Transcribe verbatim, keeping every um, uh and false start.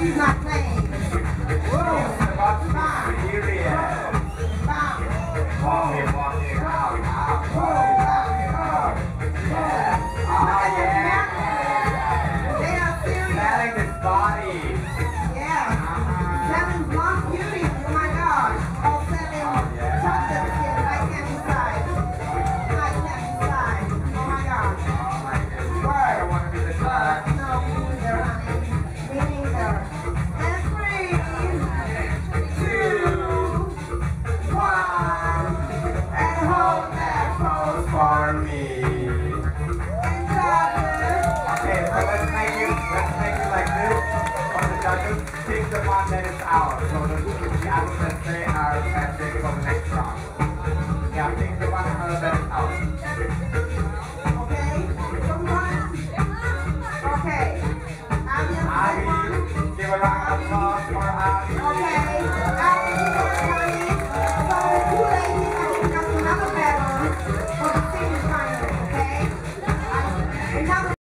She's not playing. Whoa. About to be Bang. serious. Bang. Walking, walking, out, out, Whoa. walking, Bang. out. Yeah. Oh, Look at this yeah. man. They are serious. Selling this body. Yeah. Selling blonde beauty. Oh my gosh. All selling chocolate skin. I can't decide. I can't decide. Oh my gosh. Oh my goodness. I don't want to be the judge. No, me neither, honey. Me neither. And three, two, one, and hold that pose for me. And judges. Okay, so let's make it, let's make it like this. For the judges, pick the one that is out. So the, the others that say are passing for the next round. Yeah, pick the one uh, that is out. Okay, someone? Okay. I'm just Abby, give a round of applause for Abby. Okay.